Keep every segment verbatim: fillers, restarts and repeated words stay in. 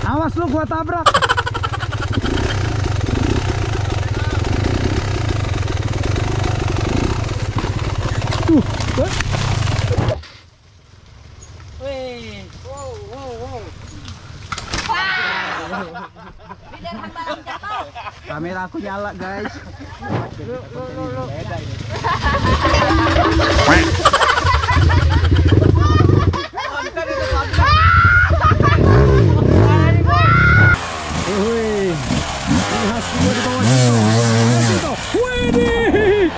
Awas lu, gua tabrak. Tuh, what? Wih, wow, wow, wow. Kamera aku nyala, guys. Lu, lu, lu, lu. Wih, ini husky gua di bawah situ. Widih.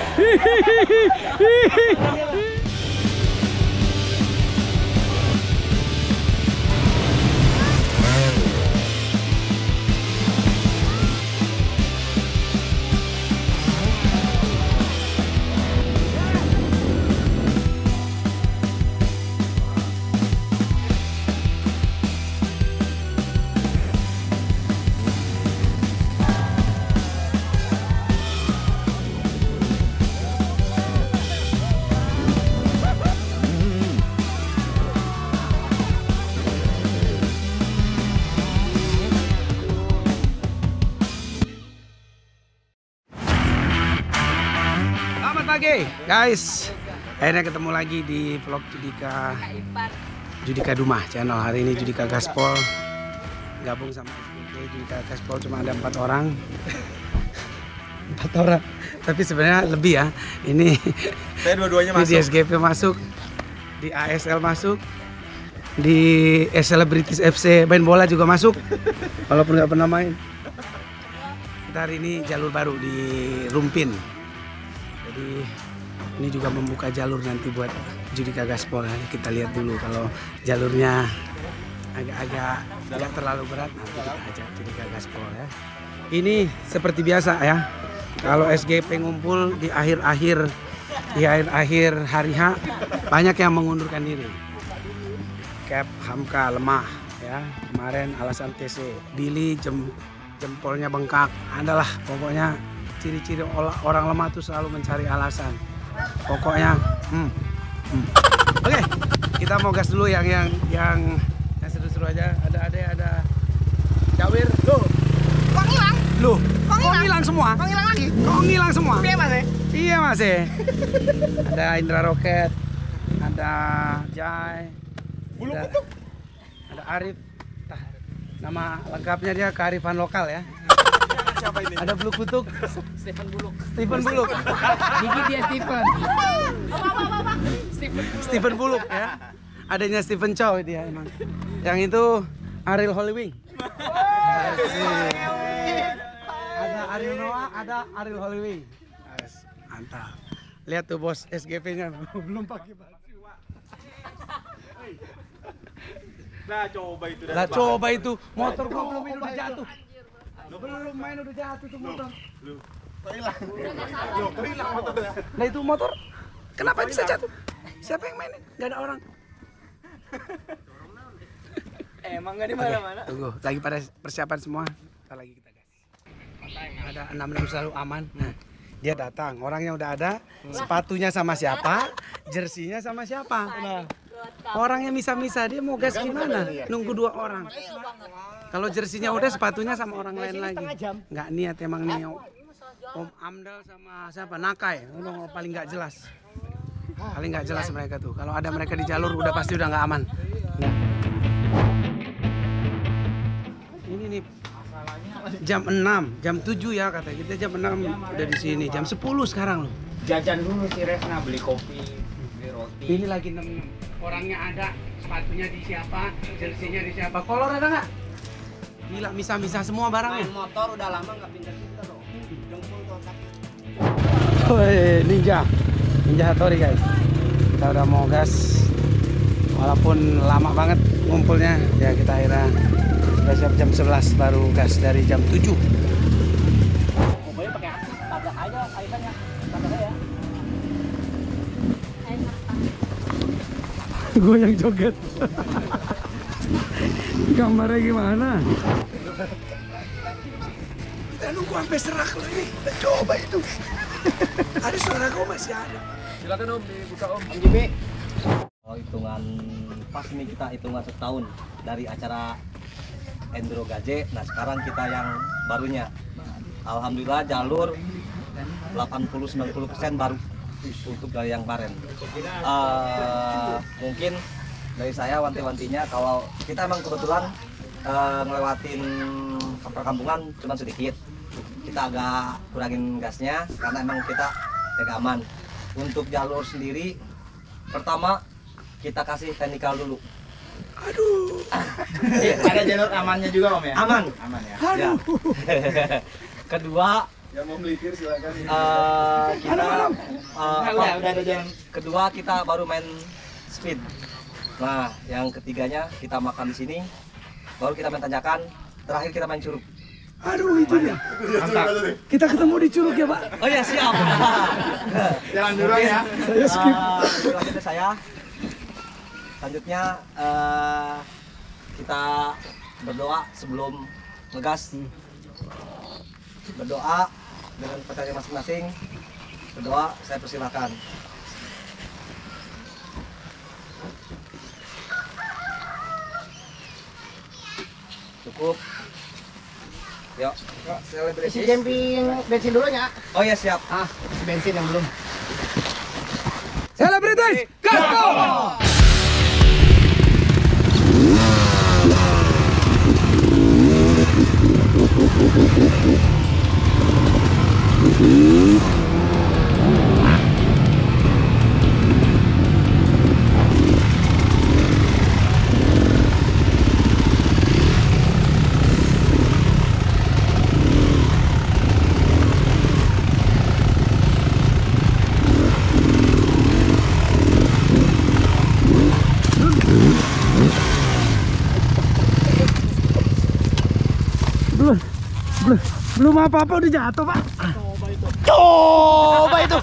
Pagi guys, akhirnya ketemu lagi di vlog Judika Judika Dumah channel. Hari ini Judika Gaspol gabung sama S G P. Judika Gaspol cuma ada empat orang empat orang tapi sebenarnya lebih ya. Ini saya dua-duanya masuk. Di S G P masuk, di A S L masuk, di Celebrities F C main bola juga masuk walaupun nggak pernah main. Kita hari ini jalur baru di Rumpin. Jadi ini juga membuka jalur nanti buat Judika Gaspol. Kita lihat dulu, kalau jalurnya agak-agak tidak terlalu berat nanti kita ajak Judika Gaspol ya. Ini seperti biasa ya, kalau S G P ngumpul di akhir-akhir di akhir-akhir hari H banyak yang mengundurkan diri. Cap Hamka lemah ya, kemarin alasan T C. Billy jem, jempolnya bengkak, adalah pokoknya ciri-ciri orang lemah tuh selalu mencari alasan. Pokoknya, hmm, hmm. Oke, okay, kita mau gas dulu yang yang yang, yang seru-seru aja. Ada ada ada Jawir. Loh, Kok ngilang? loh, Kok kok ngilang? ngilang semua? Kok ngilang lagi? Kok ngilang semua? Iya mas ya? Iya mas ya. Ada Indra Roket, ada Jai, Bulu ada, kutuk. ada Arif. Nah, nama lengkapnya dia kearifan lokal ya. Siapa ini? Ada Blue Kutuk, Stephen Buluk. Stephen Buluk, Gigi dia Stephen. Stephen Buluk. Stephen Buluk ya. Adanya Stephen Chow dia emang. Yang itu Ariel Hollywing. Ada Ariel Noah, ada Ariel Hollywing. Yes, mantap. Lihat tuh bos S G P-nya belum pakai baju. Nah coba itu. Lah coba itu motor gua belum ini udah jatuh. Belum main udah jatuh tuh motor. Lu, kok hilang? Lu, kok hilang motornya? Nah itu motor kenapa bisa jatuh? Siapa yang mainin? Gak ada orang. Emang gak di mana-mana. Tunggu, lagi pada persiapan semua. Ntar lagi kita gas. Ada enam enam selalu aman. Nah, dia datang, orangnya udah ada, sepatunya sama siapa, jersinya sama siapa. Nah, orangnya misa-misa, dia mau gas gimana? Nunggu dua orang. Kalau jersinya udah, sepatunya sama orang lain lagi. Nggak niat emang nih. Om Amdal sama siapa? Nakai, udah paling nggak jelas. Paling nggak jelas mereka tuh. Kalau ada mereka di jalur, udah pasti udah nggak aman. Ini nih jam enam, jam tujuh ya kata kita, jam enam udah di sini. Jam sepuluh sekarang loh. Jajan dulu si Resna, beli kopi, beli roti. Ini lagi enam enam. Orangnya ada, sepatunya di siapa, jersinya di siapa. Kolor ada nggak? Gila, misa-misa semua barangnya. Main motor udah lama nggak pinter-pinter loh. Jempol kontak. Woi, Ninja. Ninja Hattori guys. Kita udah mau gas. Walaupun lama banget ngumpulnya, ya kita akhirnya sudah siap jam sebelas baru gas dari jam tujuh. Pokoknya pakai tabrak aja kaitannya. Tabrak aja. Gue yang joget. Gambarnya gimana? Kita nunggu sampai serak loh ini. Kita coba itu. Ada suara kau masih ada. Silakan Om, dibuka Om. M J B. Oh, hitungan pas ini kita hitungan setahun dari acara Enduro Gaje. Nah sekarang kita yang barunya. Alhamdulillah jalur delapan puluh sampai sembilan puluh persen baru untuk dari yang kemarin. Uh, mungkin dari saya wanti-wantinya kalau kita emang kebetulan uh, ngelewatin perkampungan cuma sedikit. Kita agak kurangin gasnya karena emang kita jaga aman. Untuk jalur sendiri pertama kita kasih technical dulu. Aduh. Ada jalur amannya juga Om ya? Aman. Aman ya. Ya. Kedua, yang mau melipir silakan. uh, kita uh, Udah, udah ada jalan. kedua kita baru main speed. Nah, yang ketiganya kita makan di sini, baru kita main tanjakan, terakhir kita main curug. Aduh, itu dia. Mantap. Kita ketemu di Curug ya, Pak. Oh ya siap. Jalan dulu ya. Saya skip. Uh, selanjutnya saya. Selanjutnya uh, kita berdoa sebelum ngegas. Berdoa dengan percaya masing-masing. Berdoa, saya persilakan. Cukup. Yuk, selebrasi. Isi camping bensin dulu ya. Oh ya siap. Ah, bensin yang belum. Selebritis, gasto! Belum, belum, belum apa-apa udah jatuh, Pak. Coba itu.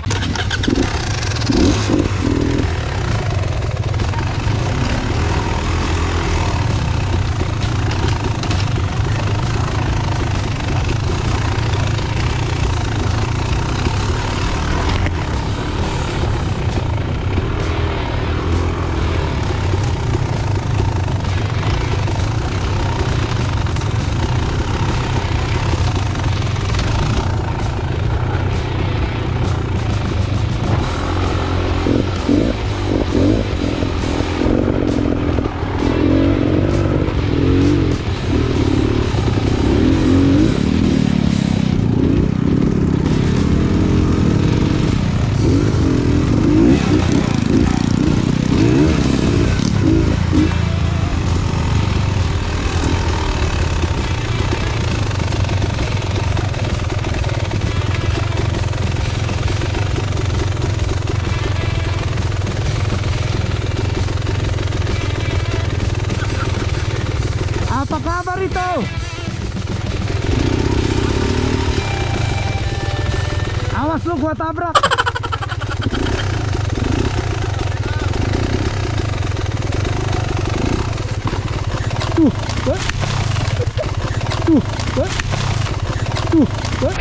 Apa kabar itu? Awas lu, gua tabrak. Tuh, what? Tuh, what? Tuh, what?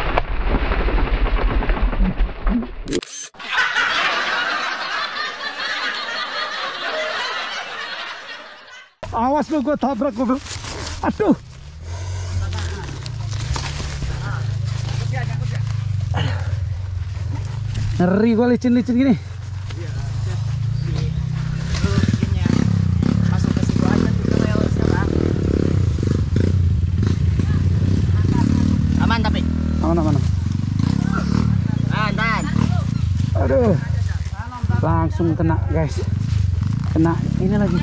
Awas lu, gua tabrak gua. Aduh. Ngeri gua licin-licin gini. Masuk ke situ aja tuh rel sekarang. Aman tapi. Aman, aman. Tahan, tahan. Aduh. Langsung kena, guys. Kena ini lagi.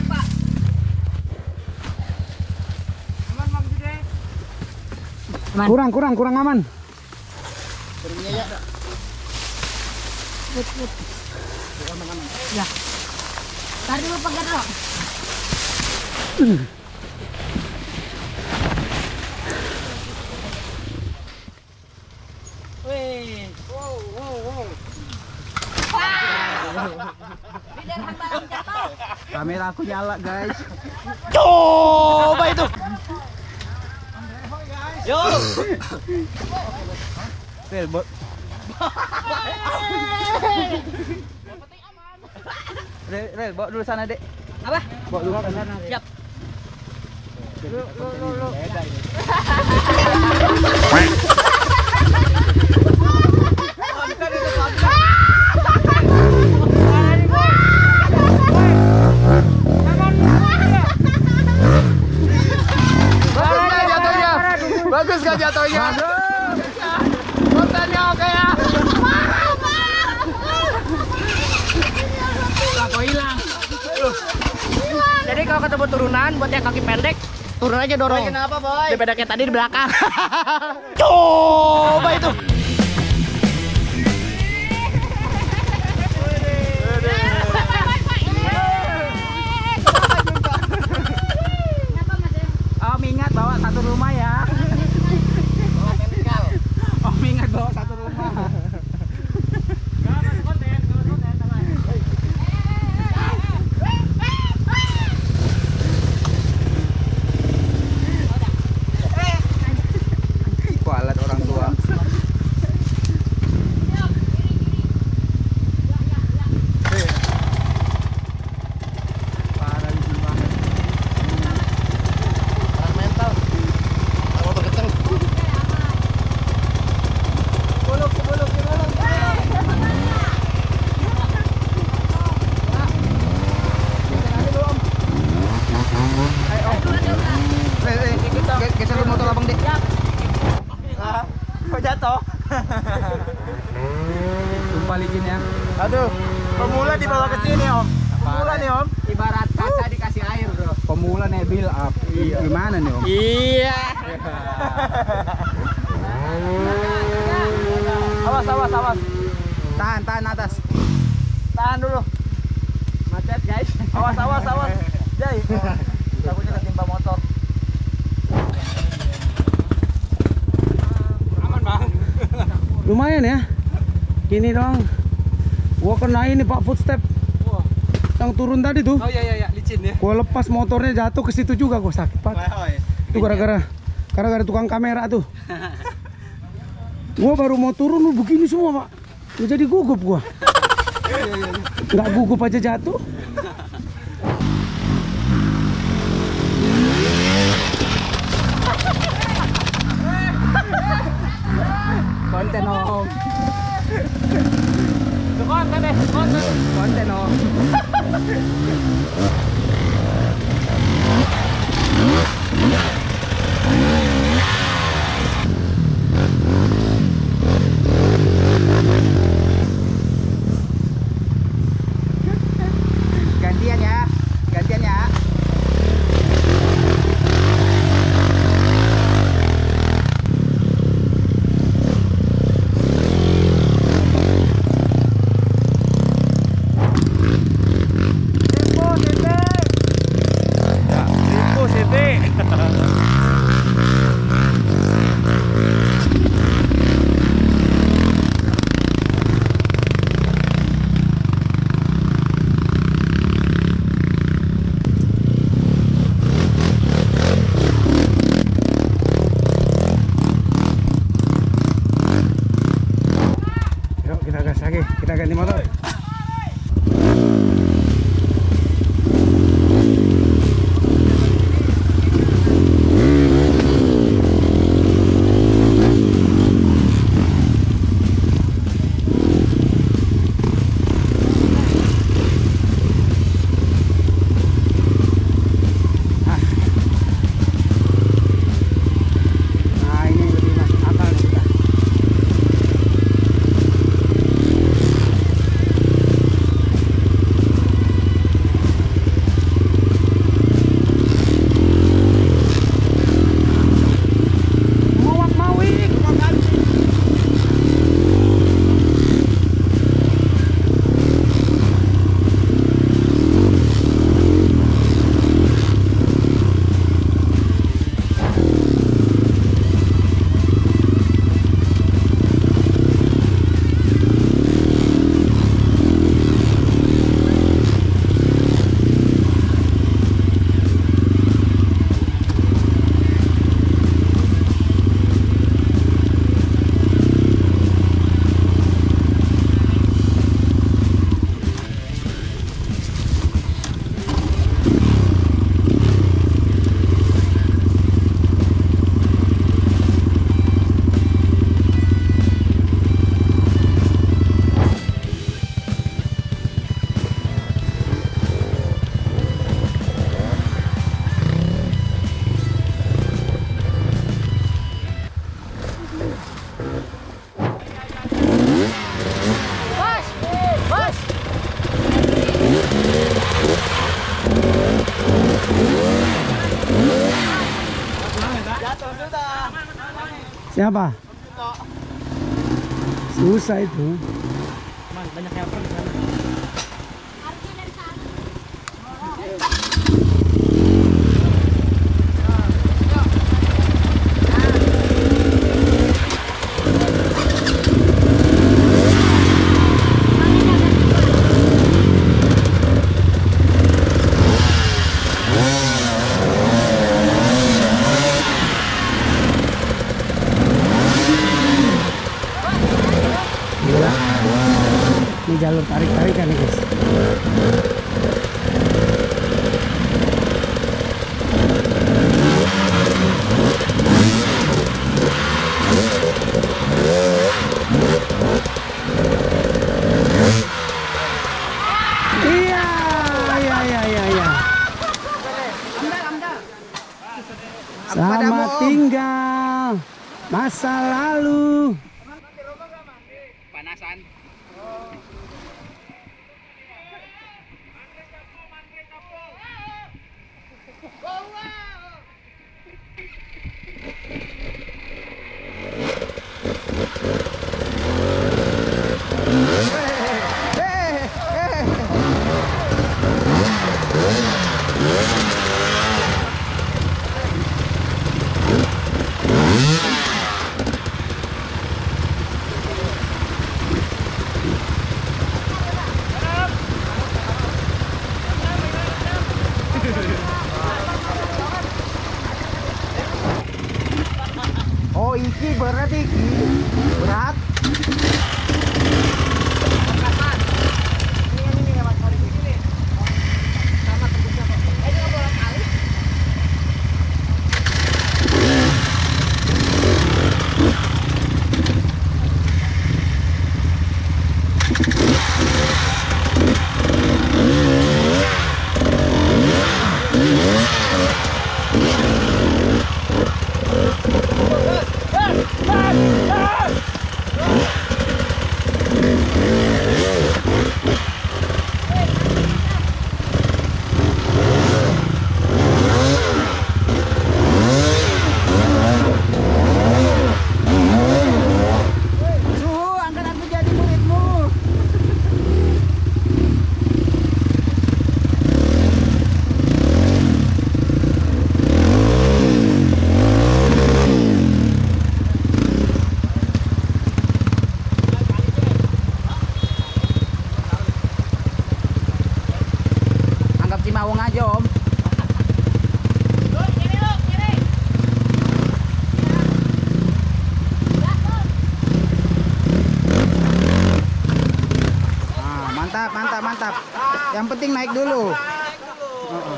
Aman. Kurang, kurang, kurang aman. Berbiaya. Put, put. Ya. Tarik dulu pakai dulu. Wih. Wow, wow, wow. Kamera aku nyala, guys. Coba itu. Yo. Rel, bot. Rel, Rel, bawa dulu sana, Dek. Apa? Bawa dulu sana. Siap. Beda ini. Bagus gak jatuhnya? Kontennya oke ya? Kok hilang? Jadi kalau ketemu turunan buat yang kaki pendek, turun aja dorong. Kenapa boy? Daripada kayak tadi di belakang. Coba itu. Om ingat bawa satu rumah ya. Om ingat bawa satu rumah. Kualat orang tua. Geser dulu motor abang deh. Kok jatuh? Tumpah licin ya. Aduh, pemula dibawa ke sini om. Pemula nih om. Ibarat kaca dikasih air bro. Pemula nih build up. Gimana nih om? Iya. Awas, awas, awas. Tahan, tahan atas. Tahan dulu. Macet guys. Awas, awas, awas. Jai. Takutnya ketimpa motor. Lumayan ya. Gini dong. Gua kena ini Pak footstep. Yang turun tadi tuh. Oh iya iya iya, licin ya. Gua lepas motornya jatuh ke situ juga, gua sakit Pak. Itu gara-gara gara-gara tukang kamera tuh. Gua baru mau turun lu begini semua, Pak. Gua jadi gugup gua. Nggak gugup aja jatuh. Konten om. Konten deh, konten. Konten om. Siapa? Susah itu. Banyak yang di sana. Ini jalur tarik-tarikan nih guys. Iya, iya, iya, iya, iya. Selamat tinggal masa lalu. Panasan. Oh iki berat iki berat. Cimawung aja om. Ah, mantap mantap mantap. Yang penting naik dulu. Uh-uh.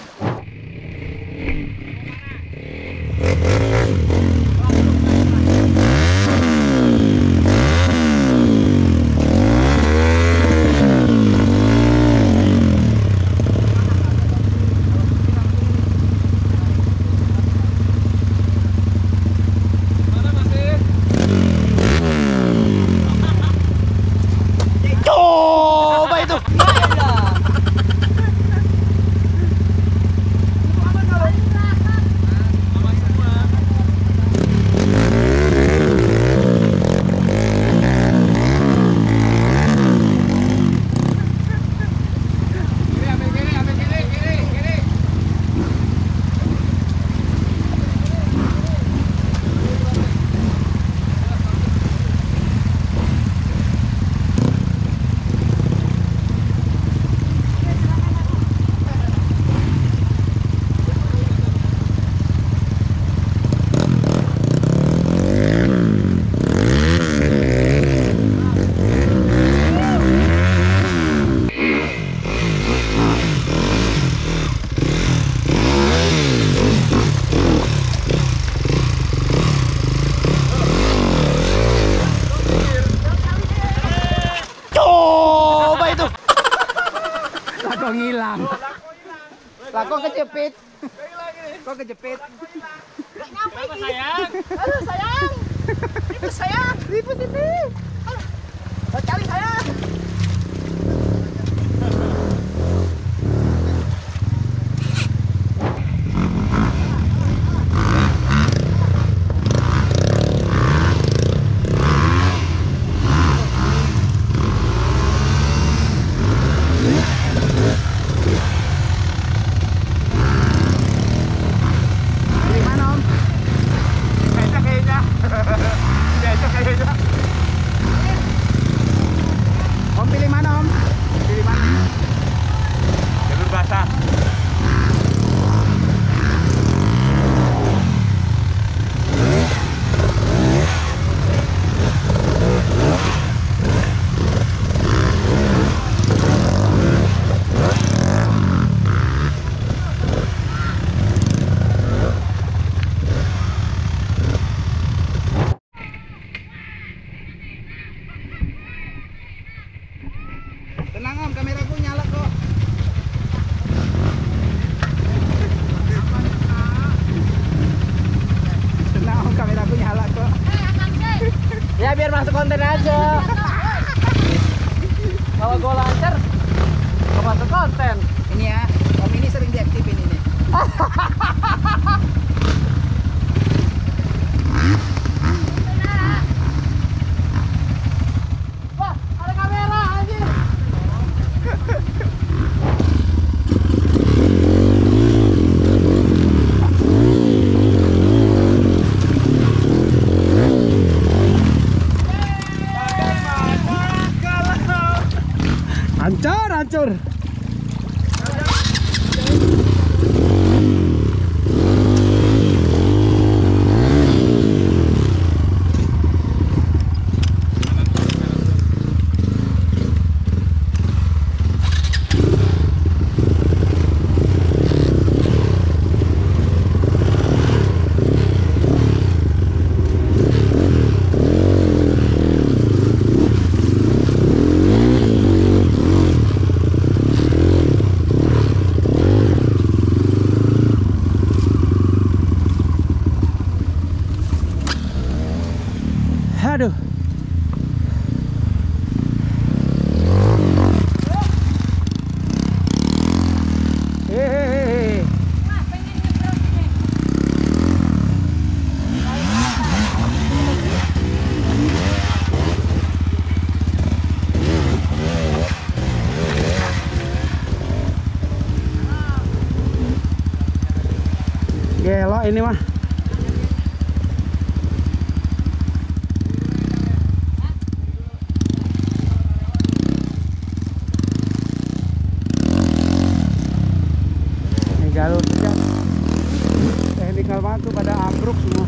Kok ngilang? Lah kok kejepit? Kok kejepit? Kenapa sayang? Aduh sayang. Ribut sayang, ribut ini. Aduh, cari sayang. Ya biar masuk konten aja. Kalau gue lancar, gak masuk konten. Ini ya, Om ini sering diaktifin ini. Wah, ada kamera anjir. Hancur, hancur. Aduh. Hehehe. Gelo ini mah. Jalur sejak teknikal banget tuh pada ambruk semua.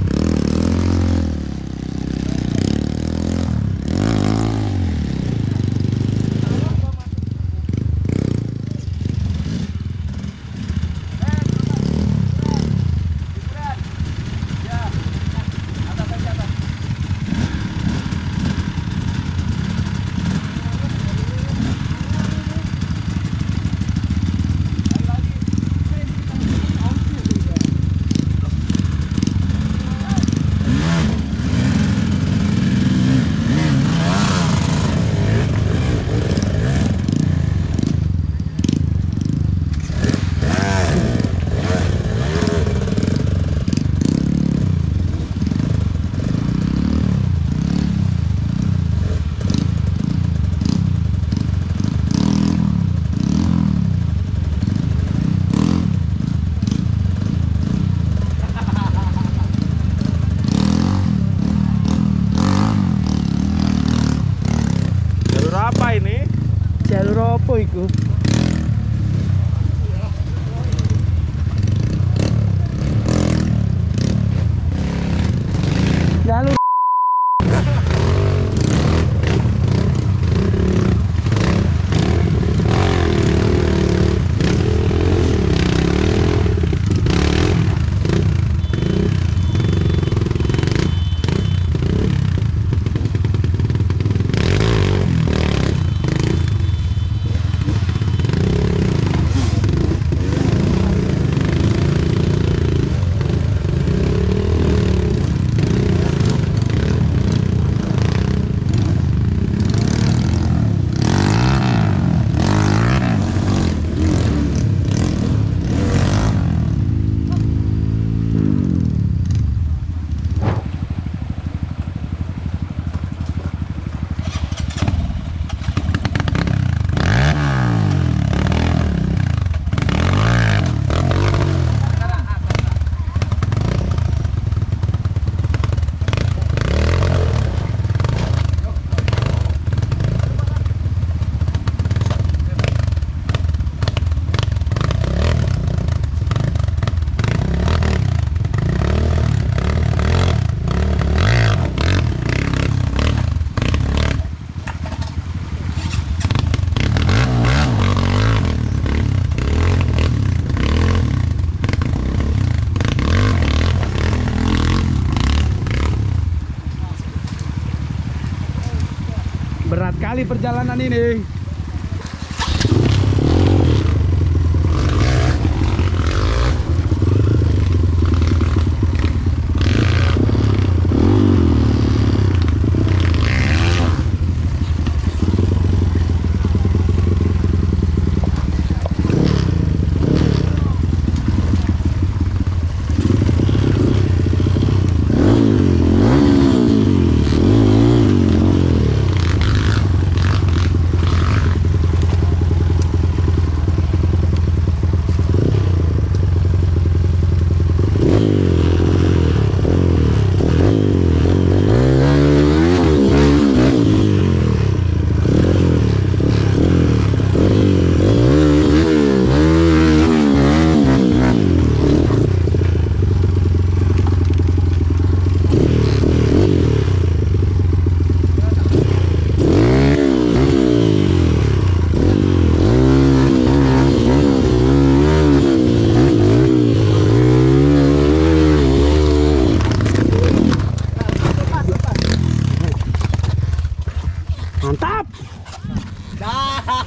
Jalur apa iku? Jalur berat kali perjalanan ini.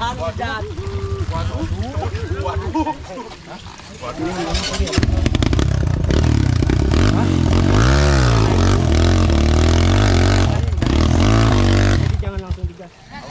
hujan, hujan. Jangan langsung digas.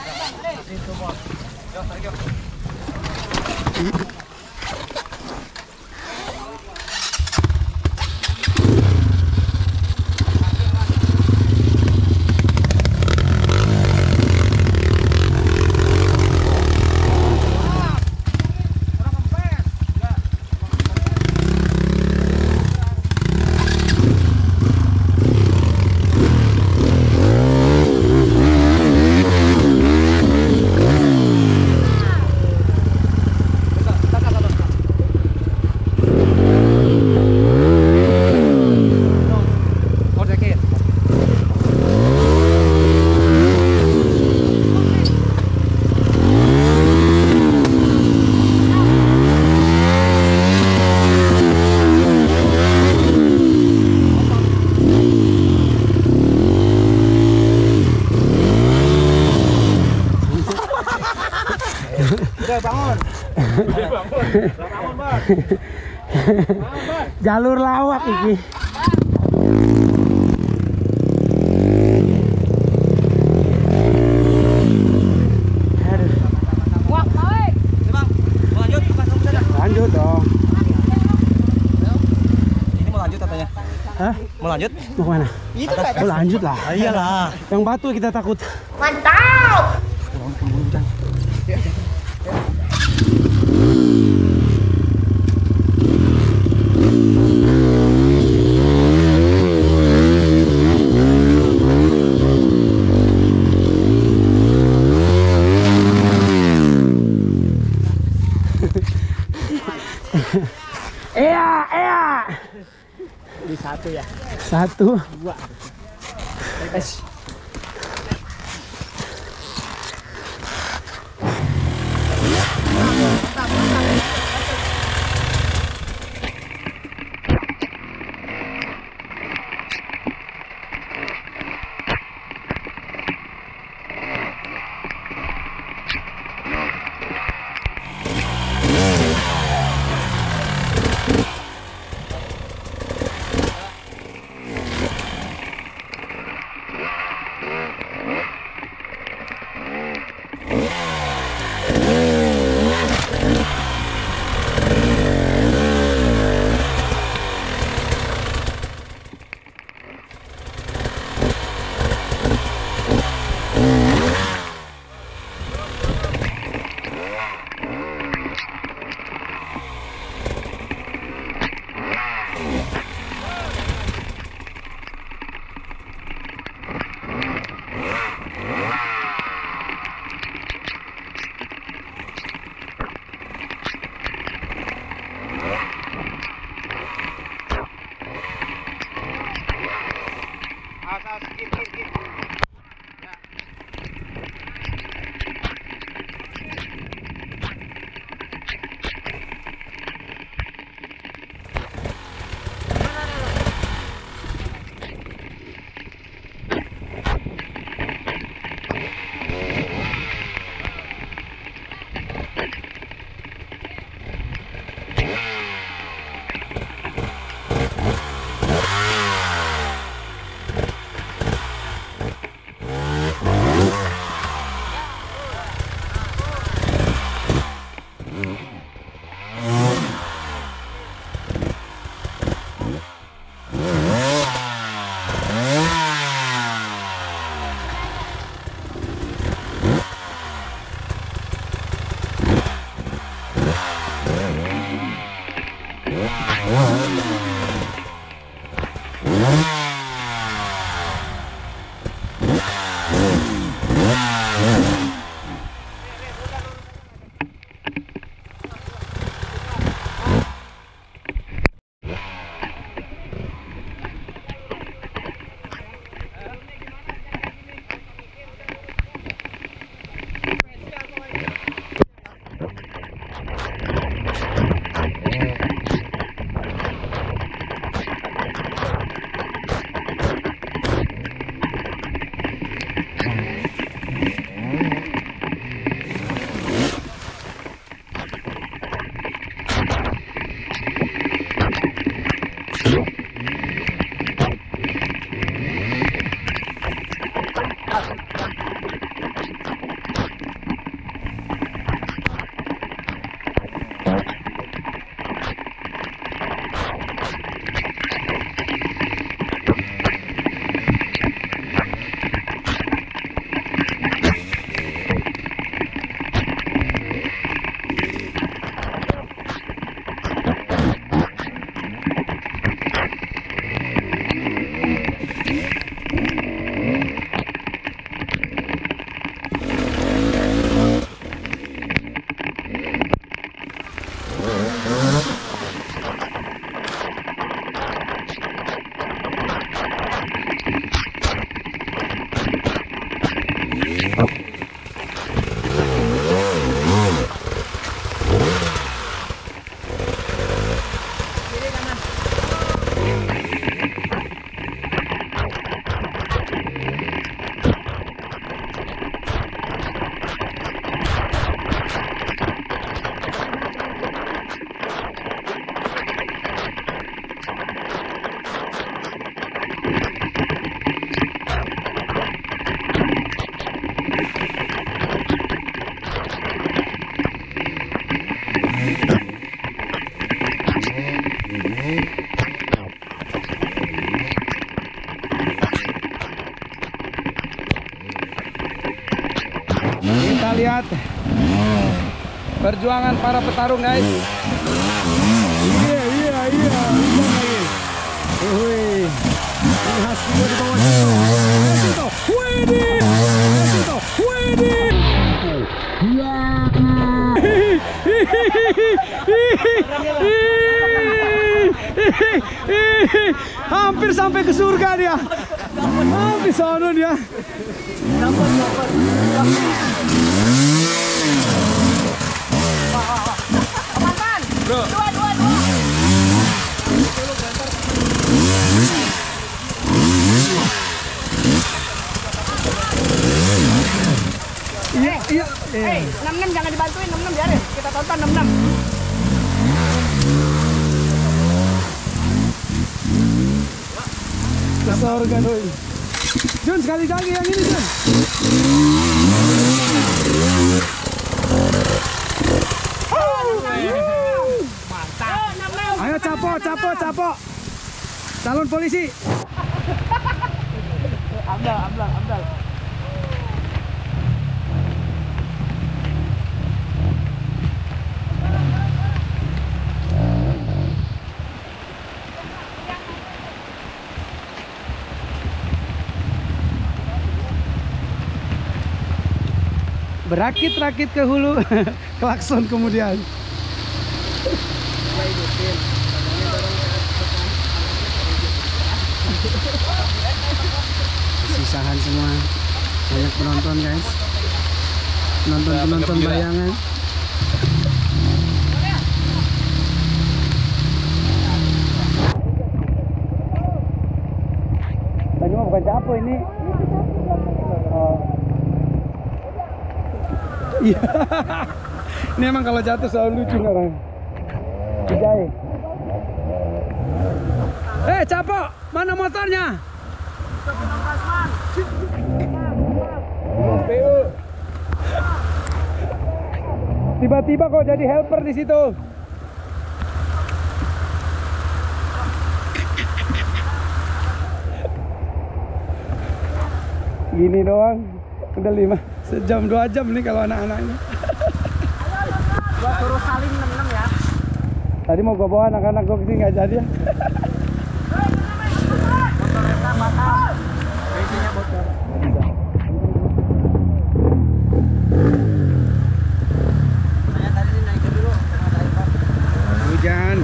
Jalur lawak iki. Wah, baik. Bang, mau lanjut? Lanjut dong. Ini mau lanjut katanya. Hah? Mau lanjut? Mau kemana? Itu kan. Oh, lanjut lah. Ah, iyalah. Yang batu kita takut. Mantap. Iya, iya. Di satu ya. Satu. Dua. Kita lihat perjuangan para petarung, guys. Iya, iya, iya. Hujan lagi. Wih. Ini husky di bawah situ. Widih. Situ. Widih. Hampir sampai ke surga dia. Hampir sono dia. Bro. Dua, dua, dua. Iya, iya. Eh, enam enam jangan dibantuin, enam enam biarin. Kita tonton enam enam. Ke surga doi. Jun, sekali lagi yang ini, Jun. Mantap. Ayo capo, capo, capo. Calon polisi. Abdal, Abdal, Abdal. Berakit-rakit ke hulu, klakson kemudian. Sisahan semua, banyak penonton, guys. Penonton-penonton bayangan. Tadi mah bukan capo ini. Oh. Iya. Ini emang kalau jatuh selalu lucu orang. Jai. Eh, capo, mana motornya? Tiba-tiba kok jadi helper di situ. Gini doang, udah lima sejam dua jam nih kalau anak-anaknya. Gua suruh saling enam enam ya. Tadi mau gua bawa anak-anak gua kesini nggak jadi ya. Motornya batal. Bensinnya bocor. Saya tadi naik dulu sama driver. Hujan.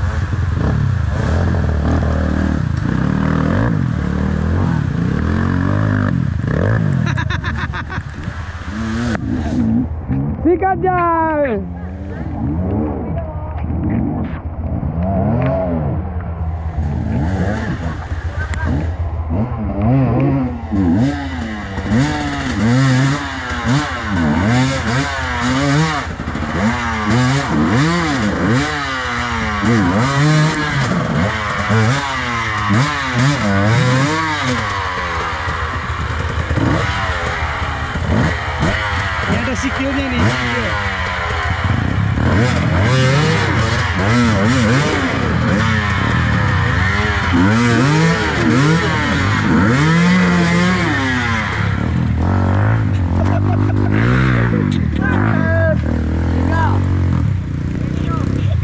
Sikat Jai. Ini ada sikilnya nih, sikil.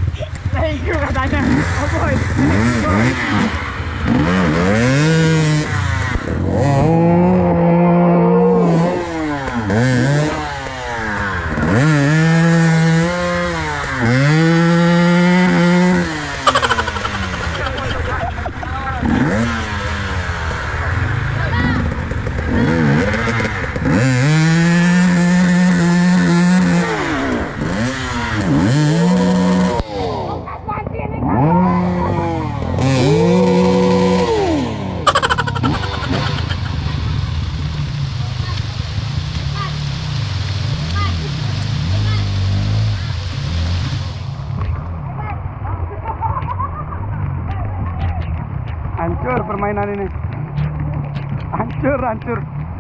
Thank you katanya. Oh boy. permainan ini. Hancur, hancur.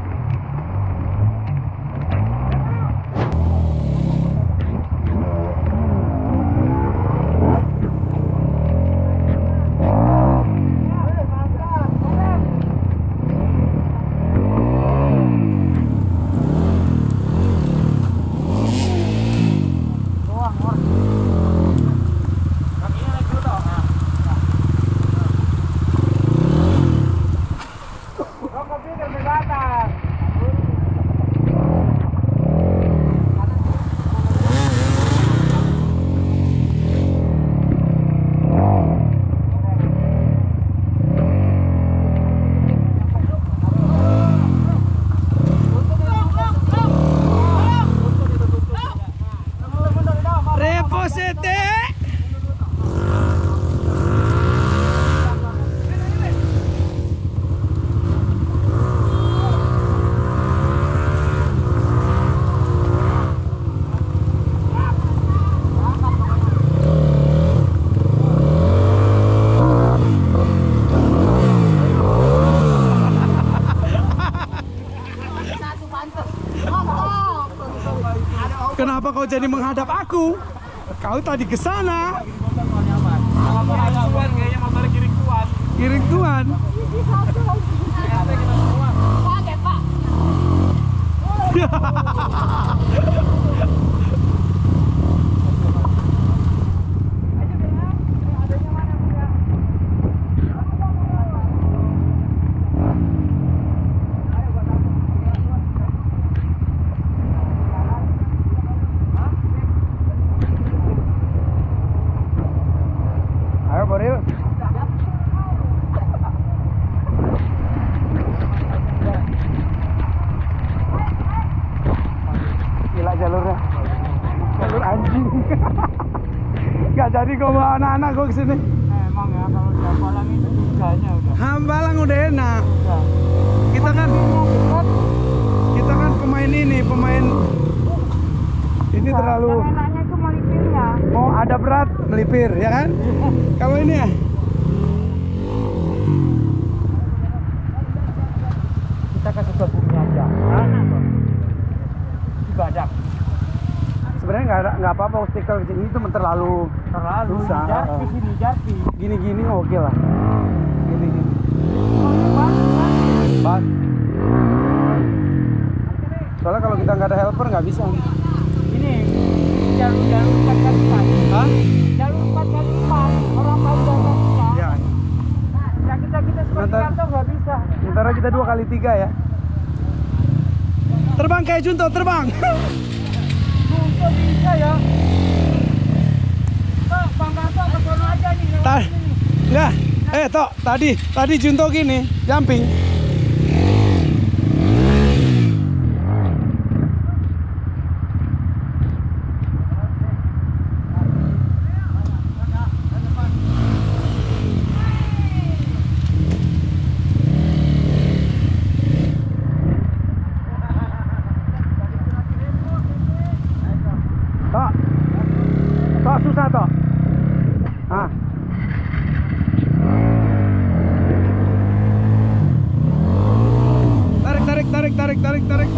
Kenapa kau jadi menghadap aku? Kau tadi ke sana. Kiring tuan. Ayo Boril. Gila jalurnya. Jalur anjing. Gak jadi kau bawa anak-anak gue kesini. Emang ya kalau di Hambalang itu suganya udah. Hambalang udah enak. Udah. Kita kan kita kan pemain ini, pemain ini terlalu Enaknya itu melipirnya. mau ada berat melipir ya kan? Kalau ini ya Kita ke Sukabumi aja. Mana tuh? Di Badak. sebenarnya nggak ada nggak apa-apa obstacle kecil itu terlalu Terlalu susah. Jarpi sini Jarpi. Gini-gini oke lah. Gini-gini. Bas. Soalnya kalau kita nggak ada helper nggak bisa. Ini jalur-jalur empat kali empat. Hah? Jalur empat kali empat. Orang tahu jalan kita. Ya. Nah kita kita seperti Ntar- kantor nggak bisa. Sementara kita dua kali tiga ya. Terbang kayak Junto, terbang. Untuk bisa ya. Pak, Bang Gatot ke sono aja nih. lewat Ta- sini nih. Enggak. Eh, Tok, tadi tadi Junto gini, jumping. Tok. Tok susah, Tok. Ah. Tarik, tarik, tarik, tarik, tarik, tarik.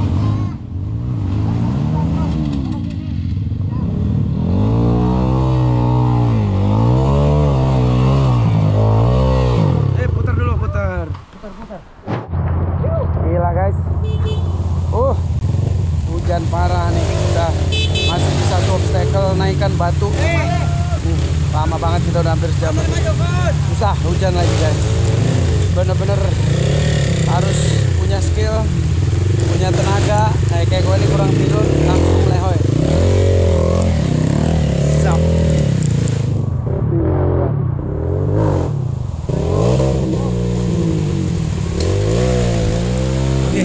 Eh, putar dulu, putar. Putar putar. Gila, guys. Uh, hujan parah nih. Udah masih di satu obstacle naikkan batu. Uh, lama banget kita udah hampir sejam. Susah hujan lagi, guys. Bener-bener harus punya skill, punya tenaga. Nah, kayak gue ini kurang tidur langsung lehoy. Siap. Oke.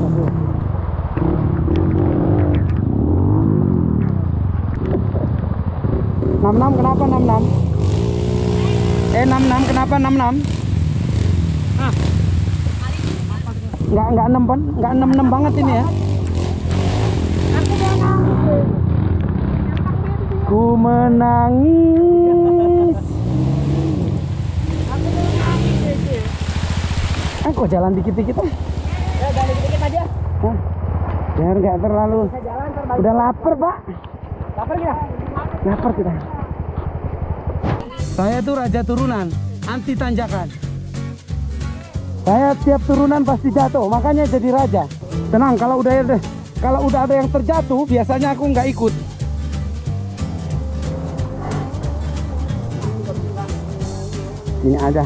enam enam kenapa enam enam? Eh enam enam kenapa enam enam? Nggak nggak enam pan, nggak enam enam banget ini ya. Ku menangis. Ah, kok jalan dikit-dikit ah. Ya, jalan dikit-dikit aja. Hah? Biar nggak terlalu. Bisa jalan terbalik. Udah lapar, Pak. Lapar kita. Lapar kita. Saya tuh raja turunan, anti tanjakan. Saya tiap turunan pasti jatuh, makanya jadi raja. Tenang, kalau udah ada, kalau udah ada yang terjatuh, biasanya aku nggak ikut. Ini aja.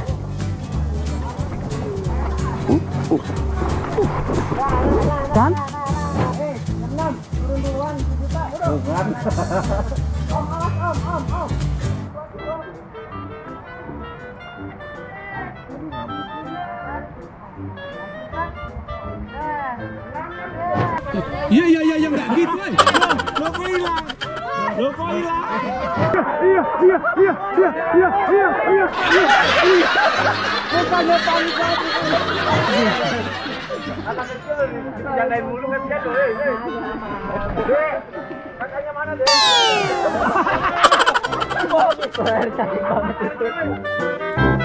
Uh, uh, uh. Kan? Eh, enam, turun duluan, juta, turun. Om, awas, om, om, om. Iya iya iya nggak gitu, eh. Lo kok hilang? Lo kok hilang? Iya iya iya iya iya iya iya iya. Bukannya panik banget. Anak kecil jagain mulu kan dia tuh. Dek, kakaknya mana, Dek? Oh, cantik banget itu.